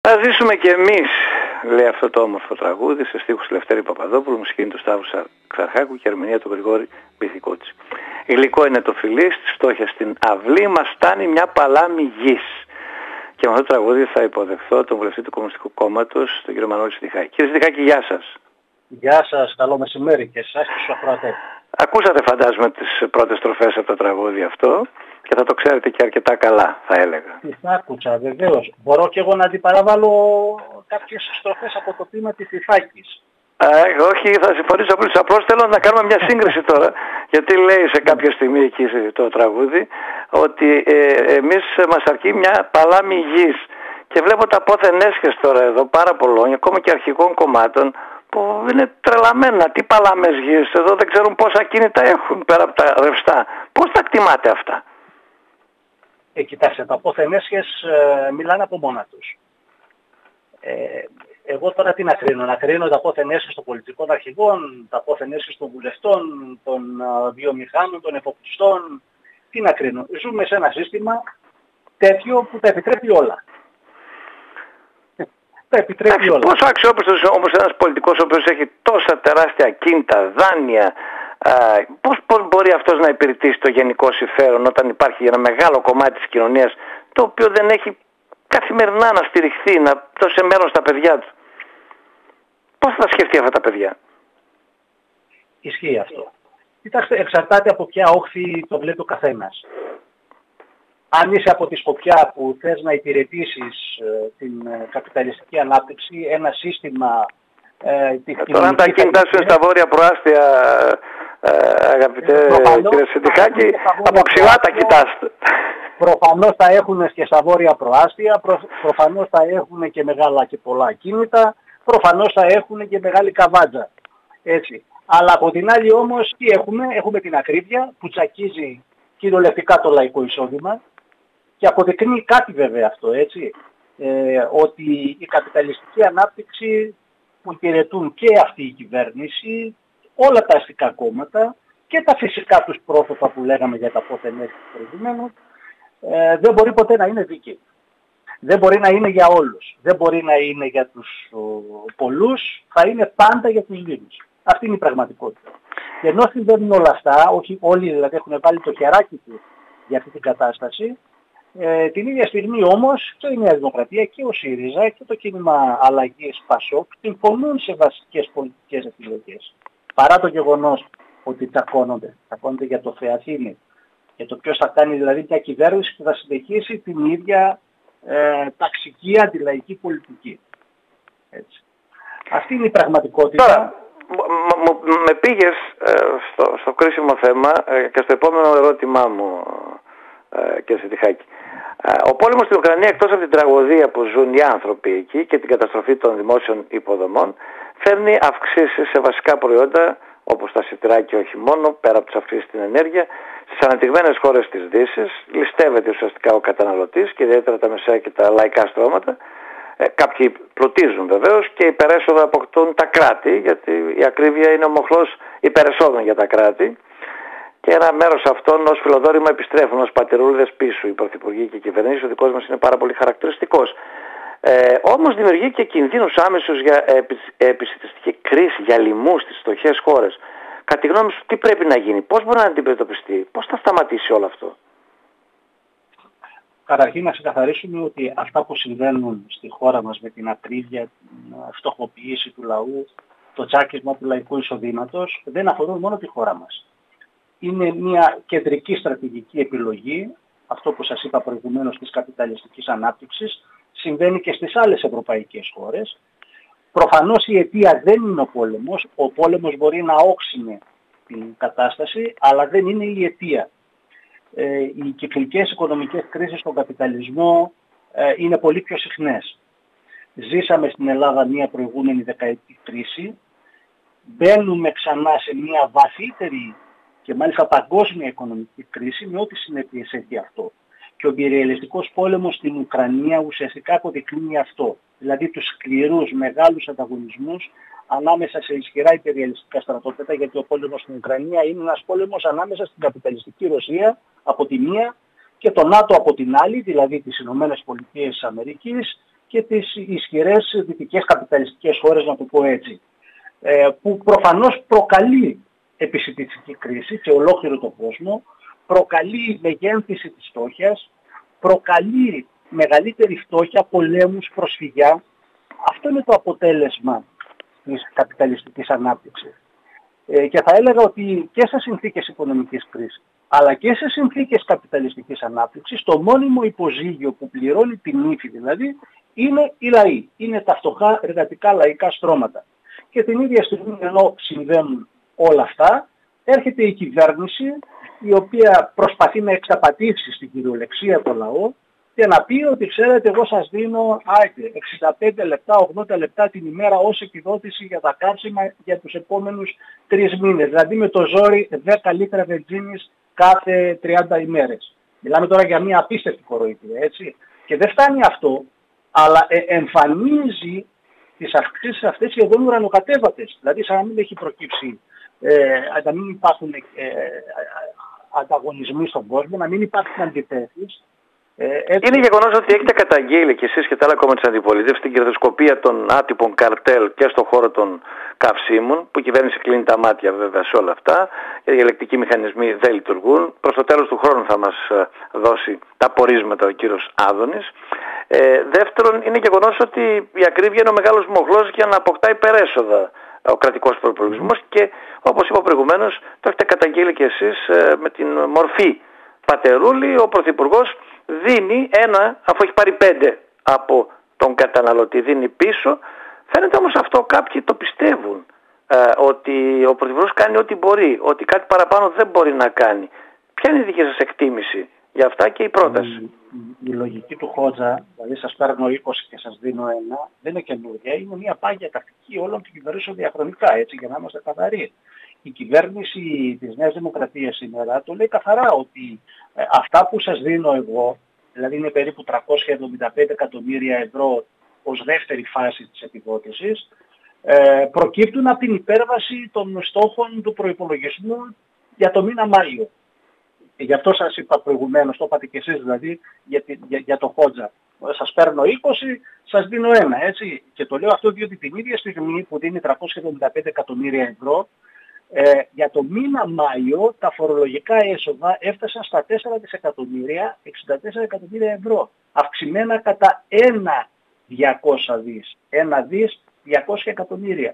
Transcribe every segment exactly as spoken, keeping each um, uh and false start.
Θα ζήσουμε κι εμείς, λέει αυτό το όμορφο τραγούδι, σε στίχους του Λευτέρη Παπαδόπουλου, μουσική του Σταύρου Ξαρχάκου και ερμηνεία του Γρηγόρη Μπιθικότσι. Γλυκό είναι το φιλί, στη στόχια στην αυλή μας φτάνει μια παλάμη γης. Και με αυτό το τραγούδι θα υποδεχθώ τον βουλευτή του Κομμουνιστικού Κόμματος, τον κύριο Μανώλη Συντιχάκη. Κύριε Συντιχάκη, γεια σας. Γεια σας, καλό μεσημέρι και εσάς και στους ακροατές. Ακούσατε φαντάζομαι τις πρώτες στροφές από το τραγούδι αυτό και θα το ξέρετε και αρκετά καλά, θα έλεγα. Τις άκουσα, βεβαίως. Μπορώ και εγώ να αντιπαραβάλω κάποιες στροφές από το ποίημα της Ιφάκης. Ε, όχι, θα συμφωνήσω απλώς. Απλώς θέλω να κάνουμε μια σύγκριση τώρα. Γιατί λέει σε κάποια στιγμή εκεί το τραγούδι ότι ε, εμείς μας αρκεί μια παλάμη γης. Και βλέπω τα πόθεν έσχες τώρα εδώ πάρα πολλών, ακόμα και αρχικών κομμάτων, που είναι τρελαμένα. Τι παλάμες γης, εδώ δεν ξέρουν πόσα κίνητα έχουν πέρα από τα ρευστά. Πώς τα εκτιμάτε αυτά? Ε, κοιτάξτε, τα πόθεν έσχες ε, μιλάνε από μόνα τους. Ε, εγώ τώρα τι να κρίνω, να κρίνω τα πόθεν έσχες των πολιτικών αρχηγών, τα πόθεν έσχες των βουλευτών, των uh, βιομηχάνων, των εφοπλιστών. Τι να κρίνω. Ζούμε σε ένα σύστημα τέτοιο που τα επιτρέπει όλα. Τα επιτρέπει όλα. Πόσο αξιόπιστος όμως ένας πολιτικός ο οποίος έχει τόσα τεράστια κίνητα, δάνεια, α, πώς, πώς μπορεί αυτός να υπηρετήσει το γενικό συμφέρον όταν υπάρχει ένα μεγάλο κομμάτι της κοινωνίας το οποίο δεν έχει καθημερινά να στηριχθεί, να δώσει μέλλον στα παιδιά του? Πώς θα σκεφτεί αυτά τα παιδιά? Ισχύει αυτό. Κοιτάξτε, εξαρτάται από ποια όχθη το βλέπει ο καθένας. Αν είσαι από τη σκοπιά που θες να υπηρετήσεις ε, την ε, καπιταλιστική ανάπτυξη, ένα σύστημα... Ε, ε, τώρα αν τα κίνητά σου είναι στα βόρεια προάστια, ε, αγαπητέ κύριε Συντιχάκη, από ψηλά τα κοιτάς. Προφανώς θα έχουν και στα βόρεια προάστια, προ, προφανώς θα έχουν και μεγάλα και πολλά κίνητα, προφανώς θα έχουν και μεγάλη καβάτζα. Έτσι. Αλλά από την άλλη όμως τι έχουμε? Έχουμε την ακρίβεια που τσακίζει κυριολεκτικά το λαϊκό εισόδημα και αποδεικνύει κάτι βέβαια αυτό, έτσι, ε, ότι η καπιταλιστική ανάπτυξη που υπηρετούν και αυτή η κυβέρνηση, όλα τα αστικά κόμματα και τα φυσικά τους πρόσωπα που λέγαμε για τα πόθεν έσχες προηγουμένως, ε, δεν μπορεί ποτέ να είναι δίκαιη. Δεν μπορεί να είναι για όλους. Δεν μπορεί να είναι για τους ο, πολλούς, θα είναι πάντα για τους λίγους. Αυτή είναι η πραγματικότητα. Και ενώ συμβαίνουν όλα αυτά, όχι όλοι δηλαδή έχουν βάλει το χεράκι του για αυτή την κατάσταση, ε, την ίδια στιγμή όμως και η Νέα Δημοκρατία και ο ΣΥΡΙΖΑ και το κίνημα αλλαγής ΠΑΣΟΚ συμφωνούν σε βασικές πολιτικές επιλογές. Παρά το γεγονός ότι τσακώνονται, τσακώνονται για το Θεαθήνη, για το ποιος θα κάνει δηλαδή μια κυβέρνηση που θα συνεχίσει την ίδια ε, ταξική αντιλαϊκή πολιτική. Έτσι. Αυτή είναι η πραγματικότητα. Τώρα, με πήγες ε, στο, στο κρίσιμο θέμα ε, και στο επόμενο ερώτημά μου, ε, κύριε Συντιχάκη. Ε, ο πόλεμος στην Ουκρανία, εκτός από την τραγωδία που ζουν οι άνθρωποι εκεί και την καταστροφή των δημόσιων υποδομών, φέρνει αυξήσεις σε βασικά προϊόντα όπως τα σιτηρά και όχι μόνο, πέρα από τις αυξήσεις στην ενέργεια, στις αναπτυγμένες χώρες της Δύσης. Ληστεύεται ουσιαστικά ο καταναλωτής και ιδιαίτερα τα μεσαία και τα λαϊκά στρώματα. Ε, κάποιοι πλουτίζουν βεβαίως και υπερέσοδα αποκτούν τα κράτη, γιατί η ακρίβεια είναι ο μοχλός υπερεσόδων για τα κράτη. Και ένα μέρος αυτών ως φιλοδόρημα επιστρέφουν ως πατερούλιδες πίσω οι πρωθυπουργοί και οι κυβερνήσεις. Ο δικός μας είναι πάρα πολύ χαρακτηριστικός. Ε, όμως δημιουργεί και κινδύνους άμεσους για επισητιστική κρίση, για λοιμούς στις φτωχές χώρες. Κατά τη γνώμη σου, τι πρέπει να γίνει, πώς μπορεί να αντιμετωπιστεί, πώς θα σταματήσει όλο αυτό? Καταρχήν να ξεκαθαρίσουμε ότι αυτά που συμβαίνουν στη χώρα μας με την ακρίβεια, την φτωχοποίηση του λαού, το τσάκισμα του λαϊκού εισοδήματος δεν αφορούν μόνο τη χώρα μας. Είναι μια κεντρική στρατηγική επιλογή, αυτό που σας είπα προηγουμένως της καπιταλιστικής ανάπτυξης, συμβαίνει και στις άλλες ευρωπαϊκές χώρες. Προφανώς η αιτία δεν είναι ο πόλεμος, ο πόλεμος μπορεί να όξινε την κατάσταση, αλλά δεν είναι η αιτία. Ε, οι κυκλικές οικονομικές κρίσεις στον καπιταλισμό ε, είναι πολύ πιο συχνές. Ζήσαμε στην Ελλάδα μια προηγούμενη δεκαετή κρίση, μπαίνουμε ξανά σε μια βαθύτερη και μάλιστα παγκόσμια οικονομική κρίση με ό,τι συνέπειες έχει αυτό. Και ο υπεριαλιστικός πόλεμος στην Ουκρανία ουσιαστικά αποδεικνύει αυτό. Δηλαδή τους σκληρούς μεγάλους ανταγωνισμούς ανάμεσα σε ισχυρά υπεριαλιστικά στρατόπεδα, γιατί ο πόλεμος στην Ουκρανία είναι ένας πόλεμος ανάμεσα στην καπιταλιστική Ρωσία από τη μία και το ΝΑΤΟ από την άλλη, δηλαδή τις Ηνωμένες Πολιτείες της Αμερικής και τις ισχυρές δυτικές καπιταλιστικές χώρες, να το πω έτσι, ε, που προφανώς προκαλεί επισιτιστική κρίση σε ολόκληρο τον κόσμο, προκαλεί μεγένθηση της φτώχειας, προκαλεί μεγαλύτερη φτώχεια, πολέμους, προσφυγιά. Αυτό είναι το αποτέλεσμα της καπιταλιστικής ανάπτυξης. Ε, και θα έλεγα ότι και σε συνθήκες οικονομικής κρίσης, αλλά και σε συνθήκες καπιταλιστικής ανάπτυξης, το μόνιμο υποζύγιο που πληρώνει την ύφη δηλαδή, είναι οι λαοί. Είναι τα φτωχά εργατικά λαϊκά στρώματα. Και την ίδια στιγμή, ενώ συμβαίνουν όλα αυτά, έρχεται η κυβέρνηση, η οποία προσπαθεί να εξαπατήσει στην κυριολεξία το λαό και να πει ότι, ξέρετε, εγώ σας δίνω άιτε, εξήντα πέντε λεπτά, ογδόντα λεπτά την ημέρα ως επιδότηση για τα καύσιμα για τους επόμενους τρεις μήνες. Δηλαδή με το ζόρι δέκα λίτρα βενζίνης κάθε τριάντα ημέρες. Μιλάμε τώρα για μια απίστευτη κοροϊδία, έτσι. Και δεν φτάνει αυτό, αλλά ε, εμφανίζει τις αυξήσεις αυτές σχεδόν ουρανοκατέβατες. Δηλαδή σαν να μην έχει προκύψει, ε, να μην υπάρχουν ε, ανταγωνισμοί στον κόσμο, να μην υπάρχουν αντιθέσεις. Ε, είναι γεγονός ότι έχετε καταγγείλει και εσείς και τα άλλα κόμματα της αντιπολίτευσης την κερδοσκοπία των άτυπων καρτέλ και στον χώρο των καυσίμων, που η κυβέρνηση κλείνει τα μάτια βέβαια σε όλα αυτά, οι ελεκτικοί μηχανισμοί δεν λειτουργούν. Προς το τέλος του χρόνου θα μας δώσει τα πορίσματα ο κύριος Άδωνης. Ε, δεύτερον, είναι γεγονός ότι η ακρίβεια είναι ο μεγάλος μοχλός για να αποκτά υπερέσοδα ο κρατικός προϋπολογισμός και όπως είπα προηγουμένως, το έχετε καταγγείλει και εσείς ε, με την μορφή πατερούλη. Ο Πρωθυπουργός δίνει ένα, αφού έχει πάρει πέντε από τον καταναλωτή, δίνει πίσω. Φαίνεται όμως αυτό κάποιοι το πιστεύουν, ε, ότι ο Πρωθυπουργός κάνει ό,τι μπορεί, ότι κάτι παραπάνω δεν μπορεί να κάνει. Ποια είναι η δική σας εκτίμηση για αυτά και η πρόταση? Η, η, η λογική του Χότζα, δηλαδή σας παίρνω είκοσι και σας δίνω ένα, δεν είναι καινούργια, είναι μια πάγια τακτική όλων των κυβερνήσεων διαχρονικά, έτσι, για να είμαστε καθαροί. Η κυβέρνηση της Νέας Δημοκρατίας σήμερα το λέει καθαρά ότι ε, αυτά που σας δίνω εγώ, δηλαδή είναι περίπου τριακόσια εβδομήντα πέντε εκατομμύρια ευρώ ως δεύτερη φάση της επιδότησης, ε, προκύπτουν από την υπέρβαση των στόχων του προϋπολογισμού για το μήνα Μάιο. Και γι' αυτό σας είπα προηγουμένως, το είπατε και εσείς δηλαδή, για, για, για το Χότζα. Σας παίρνω είκοσι, σας δίνω ένα, έτσι. Και το λέω αυτό διότι την ίδια στιγμή που δίνει τριακόσια εβδομήντα πέντε εκατομμύρια ευρώ, ε, για το μήνα Μάιο τα φορολογικά έσοδα έφτασαν στα τέσσερα δισεκατομμύρια, εξήντα τέσσερα εκατομμύρια ευρώ. Αυξημένα κατά ένα διακόσια δις. Ένα δις διακόσια εκατομμύρια.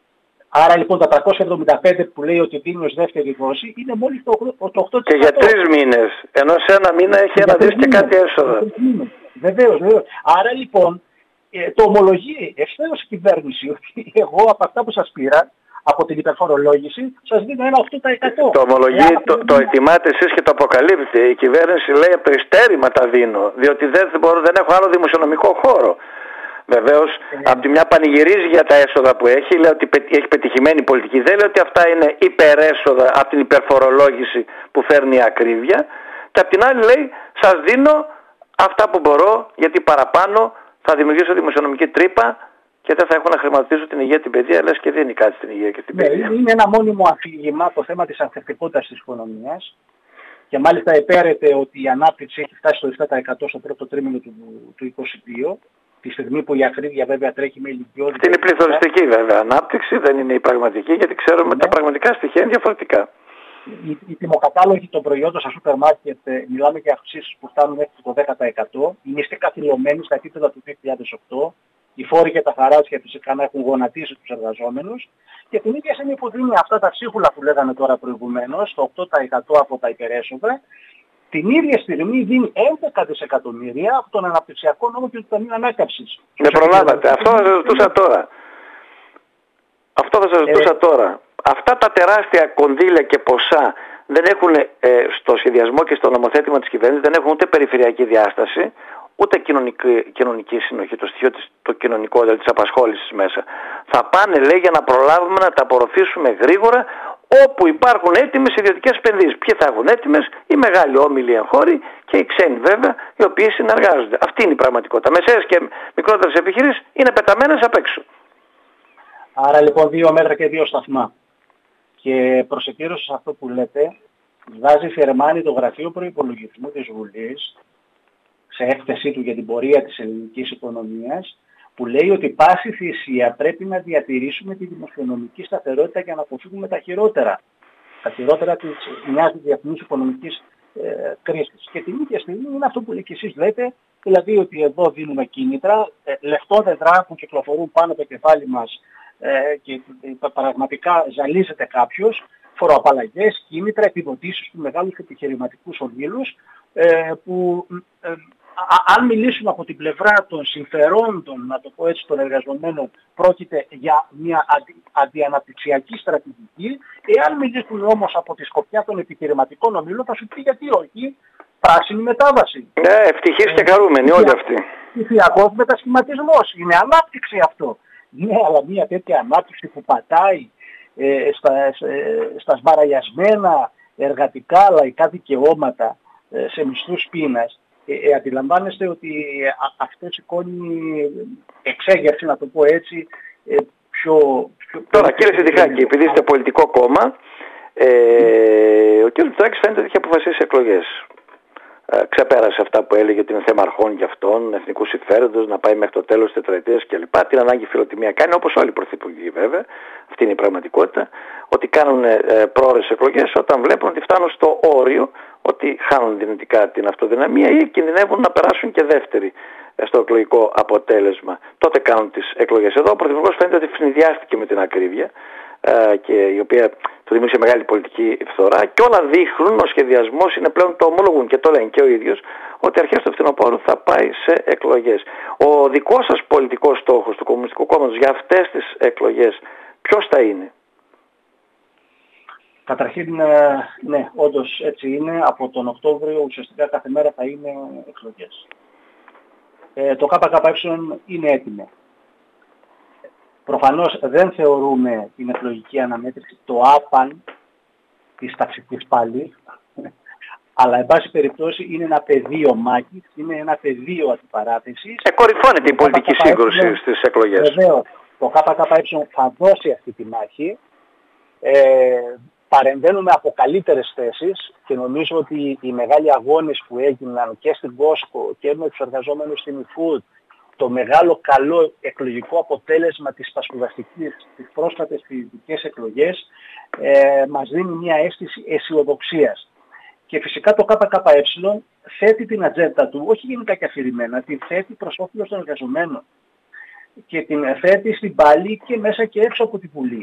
Άρα λοιπόν τα τριακόσια εβδομήντα πέντε που λέει ότι δίνει ως δεύτερη δόση είναι μόλις το οκτώ τοις εκατό. Και για τρεις μήνες, ενώ σε ένα μήνα έχει ένα δις και κάτι έσοδα. Βεβαίως, βεβαίως. Άρα λοιπόν ε, το ομολογεί ευθέως η κυβέρνηση ότι εγώ από αυτά που σας πήρα, από την υπερφορολόγηση, σας δίνω ένα οκτώ τοις εκατό. Το ομολογεί, το, το ετοιμάτε εσείς και το αποκαλύπτετε. Η κυβέρνηση λέει από το υστέρημα τα δίνω, διότι δεν, μπορώ, δεν έχω άλλο δημοσιονομικό χώρο. Βεβαίως, ε, από τη μια πανηγυρίζει για τα έσοδα που έχει, λέει ότι έχει πετυχημένη πολιτική. Δεν λέει ότι αυτά είναι υπερέσοδα από την υπερφορολόγηση που φέρνει η ακρίβεια. Και από την άλλη λέει, σας δίνω αυτά που μπορώ, γιατί παραπάνω θα δημιουργήσω δημοσιονομική τρύπα και δεν θα έχω να χρηματοδοτήσω την υγεία, την παιδεία, λες και δίνει κάτι στην υγεία και την παιδεία. Ναι, είναι ένα μόνιμο αφήγημα το θέμα της ανθεκτικότητας της οικονομίας. Και μάλιστα επέρεται ότι η ανάπτυξη έχει φτάσει στο επτά τοις εκατό στο πρώτο τρίμηνο του, του είκοσι δύο. Τη στιγμή που η ακρίβεια βέβαια τρέχει με ηλικιότητα. Αυτή είναι η πληθωριστική βέβαια ανάπτυξη, δεν είναι η πραγματική, γιατί ξέρουμε ναι. τα πραγματικά στοιχεία είναι διαφορετικά. Οι, οι τιμοκατάλογοι των προϊόντων στα σούπερ μάρκετ, μιλάμε για αυξήσεις που φτάνουν μέχρι το δέκα τοις εκατό. Οι μισθοί καθυλωμένοι στα επίπεδα του δύο χιλιάδες οκτώ. Οι φόροι και τα χαράτσια φυσικά να έχουν γονατίσει τους εργαζόμενους. Και την ίδια στιγμή που δίνει αυτά τα ψίχουλα που λέγαμε τώρα προηγουμένως, το οκτώ τοις εκατό από τα υπερέσοδα, την ίδια στιγμή δίνει έντεκα δισεκατομμύρια από τον αναπτυξιακό νόμο και του Ταμείου Ανάκαμψης. Με προλάβατε. Αυτό θα σας ρωτούσα τώρα. Αυτό θα σας ρωτούσα ε... τώρα. Αυτά τα τεράστια κονδύλια και ποσά δεν έχουν ε, στο σχεδιασμό και στο νομοθέτημα της κυβέρνησης, δεν έχουν ούτε περιφερειακή διάσταση, ούτε κοινωνική, κοινωνική συνοχή, το στοιχείο της, το κοινωνικό, δηλαδή της απασχόλησης μέσα. Θα πάνε, λέει, για να προλάβουμε να τα απορροφήσουμε γρήγορα, όπου υπάρχουν έτοιμες ιδιωτικές επενδύσεις. Ποιοι θα έχουν έτοιμες? Οι μεγάλοι όμιλοι εγχώροι και οι ξένοι βέβαια, οι οποίοι συνεργάζονται. Αυτή είναι η πραγματικότητα. Μεσαίες και μικρότερες επιχειρήσεις είναι πεταμένες απ' έξω. Άρα λοιπόν δύο μέτρα και δύο σταθμά. Και προσεκύρωση σε αυτό που λέτε, βάζει Φερμάνη το Γραφείο Προϋπολογισμού της Βουλής σε έκθεσή του για την πορεία της ελληνικής οικονομίας, που λέει ότι πάση θυσία πρέπει να διατηρήσουμε τη δημοσιονομική σταθερότητα για να αποφύγουμε τα χειρότερα. Τα χειρότερα της μιας διεθνούς οικονομικής ε, κρίσης. Και την ίδια στιγμή είναι αυτό που και εσείς λέτε, δηλαδή ότι εδώ δίνουμε κίνητρα, ε, λεφτόδεντρα που κυκλοφορούν πάνω από το κεφάλι μας ε, και ε, πραγματικά ζαλίζεται κάποιος, φοροαπαλλαγές, κίνητρα, επιδοτήσεις του μεγάλους επιχειρηματικούς ομίλους, ε, που ε, Α, αν μιλήσουμε από την πλευρά των συμφερόντων, να το πω έτσι, των εργαζομένων, πρόκειται για μια αντι, αντιαναπτυξιακή στρατηγική. Εάν μιλήσουμε όμως από τη σκοπιά των επιχειρηματικών ομίλων, θα σου πει γιατί όχι, πράσινη μετάβαση. Ναι, ευτυχείς και χαρούμενοι όλοι αυτοί. Ψηφιακός μετασχηματισμός, είναι ανάπτυξη αυτό. Ναι, αλλά μια τέτοια ανάπτυξη που πατάει ε, στα, ε, στα σβαραγιασμένα εργατικά λαϊκά δικαιώματα ε, σε μισθούς πείνας. Ε, ε, αντιλαμβάνεστε ότι α, αυτό σηκώνει εξέγερση, να το πω έτσι, ε, πιο, πιο... Τώρα, κύριε Σεντιχάκη, επειδή είστε πολιτικό κόμμα, ε, ο κ. Μητσοτάκης φαίνεται ότι έχει αποφασίσει εκλογές. Ε, ξεπέρασε αυτά που έλεγε ότι είναι θέμα αρχών για αυτόν, εθνικού συμφέροντος, να πάει μέχρι το τέλος της τετραετίας κλπ. Την ανάγκη φιλοτιμία κάνει, όπως όλοι οι πρωθυπουργοί βέβαια, αυτή είναι η πραγματικότητα, ότι κάνουν ε, πρόορες εκλογές όταν βλέπουν ότι φτάνουν στο όριο, ότι χάνουν δυνητικά την αυτοδυναμία ή κινδυνεύουν να περάσουν και δεύτεροι στο εκλογικό αποτέλεσμα. Τότε κάνουν τις εκλογές. Εδώ ο Πρωθυπουργός φαίνεται ότι φνηδιάστηκε με την ακρίβεια, ε, και η οποία του δημιούργησε μεγάλη πολιτική φθορά, και όλα δείχνουν, ο σχεδιασμός είναι πλέον, το ομολογούν και το λένε και ο ίδιος, ότι αρχές του φθινοπόρου θα πάει σε εκλογές. Ο δικός σας πολιτικός στόχος του Κομμουνιστικού Κόμματος για αυτές τις εκλογές ποιος θα είναι? Καταρχήν, ναι, όντως έτσι είναι. Από τον Οκτώβριο ουσιαστικά κάθε μέρα θα είναι εκλογές. Ε, το ΚΚΕ είναι έτοιμο. Προφανώς δεν θεωρούμε την εκλογική αναμέτρηση το άπαν της ταξικής πάλης, αλλά εν πάση περιπτώσει είναι ένα πεδίο μάχης, είναι ένα πεδίο αντιπαράθεσης. Εκορυφώνεται η πολιτική σύγκρουση στις εκλογές. Βεβαίως, το ΚΚΕ θα δώσει αυτή τη μάχη. Ε, παρεμβαίνουμε από καλύτερες θέσεις και νομίζω ότι οι μεγάλοι αγώνες που έγιναν και στην Κόσκο και με τους εργαζόμενους στην eFood, το μεγάλο καλό εκλογικό αποτέλεσμα της πασχουδαστικής, τις πρόσφατες φοιτητικές εκλογές, ε, μας δίνει μια αίσθηση αισιοδοξίας. Και φυσικά το ΚΚΕ θέτει την ατζέντα του, όχι γενικά και αφηρημένα, την θέτει προς όφελος των εργαζομένων. Και την θέτει στην πάλη και μέσα και έξω από τη Βουλή.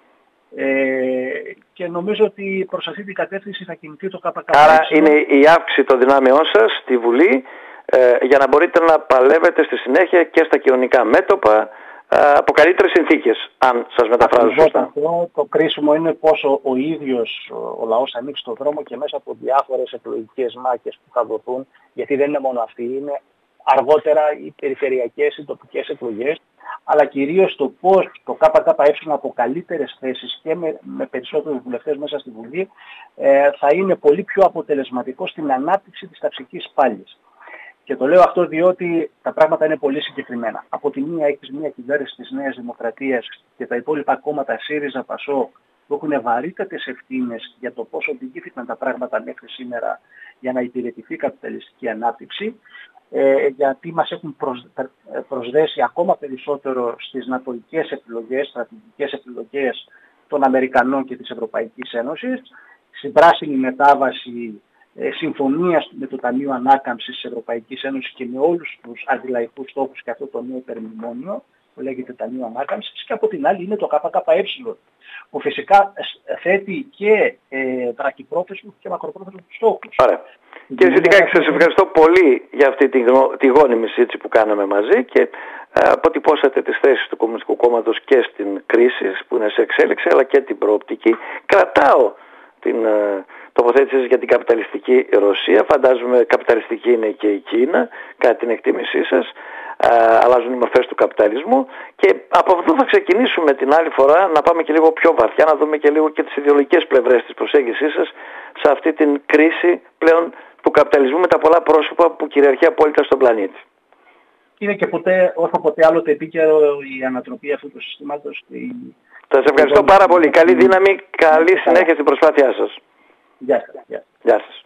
Ε, και νομίζω ότι προς αυτή την κατεύθυνση θα κινηθεί το ΚΚΕ. Άρα είναι η αύξηση των δυνάμεών σας στη Βουλή, ε, για να μπορείτε να παλεύετε στη συνέχεια και στα κοινωνικά μέτωπα ε, από καλύτερες συνθήκες, αν σας μεταφράζω σωστά. Αυτό, το κρίσιμο είναι πόσο ο ίδιος ο, ο λαός ανοίξει τον δρόμο και μέσα από διάφορες εκλογικές μάχες που θα δοθούν, γιατί δεν είναι μόνο αυτή, είναι αργότερα οι περιφερειακές, οι τοπικές εκλογές, αλλά κυρίως το πώς το ΚΚΕ από καλύτερες θέσεις και με, με περισσότερους βουλευτές μέσα στη Βουλή ε, θα είναι πολύ πιο αποτελεσματικό στην ανάπτυξη της ταξικής πάλης. Και το λέω αυτό διότι τα πράγματα είναι πολύ συγκεκριμένα. Από τη μία έχεις μια κυβέρνηση της Νέας Δημοκρατίας και τα υπόλοιπα κόμματα ΣΥΡΙΖΑ, ΠΑΣΟΚ που έχουν βαρύτατες ευθύνες για το πώς οδηγήθηκαν τα πράγματα μέχρι σήμερα για να υπηρετηθεί η καπιταλιστική ανάπτυξη. Ε, γιατί μας έχουν προσδέσει ακόμα περισσότερο στις νατοικές επιλογές, στρατηγικές επιλογές των Αμερικανών και της Ευρωπαϊκής Ένωσης, στην πράσινη μετάβαση, ε, συμφωνίας με το Ταμείο Ανάκαμψης της Ευρωπαϊκής Ένωσης και με όλους τους αντιλαϊκούς στόχους και αυτό το νέο υπερμνημόνιο που λέγεται Ταμείο Ανάκαμψης, και από την άλλη είναι το ΚΚΕ που φυσικά θέτει και ε, βραχυπρόθεσμους και μακροπρόθεσμους στόχους. Άρα. Κύριε Σεντιχάκη, σας ευχαριστώ πολύ για αυτή τη, τη γόνιμη συζήτηση που κάναμε μαζί και ε, αποτυπώσατε τις θέσεις του Κομμουνιστικού Κόμματος και στην κρίση που είναι σε εξέλιξη, αλλά και την προοπτική. Κρατάω την ε, τοποθέτηση για την καπιταλιστική Ρωσία. Φαντάζομαι καπιταλιστική είναι και η Κίνα, κατά την εκτίμησή σας. Ε, αλλάζουν οι μορφές του καπιταλισμού και από αυτό θα ξεκινήσουμε την άλλη φορά να πάμε και λίγο πιο βαθιά, να δούμε και λίγο και τις ιδεολογικές πλευρές της προσέγγισής σας σε αυτή την κρίση πλέον του καπιταλισμού με τα πολλά πρόσωπα που κυριαρχεί απόλυτα στον πλανήτη. Είναι και ποτέ, όσο ποτέ άλλοτε επίκαιρο η ανατροπή αυτού του συστήματος. Η... Σας ευχαριστώ πάρα πολύ. Καλή δύναμη, καλή συνέχεια στην προσπάθειά σας. Γεια σας. Γεια σας.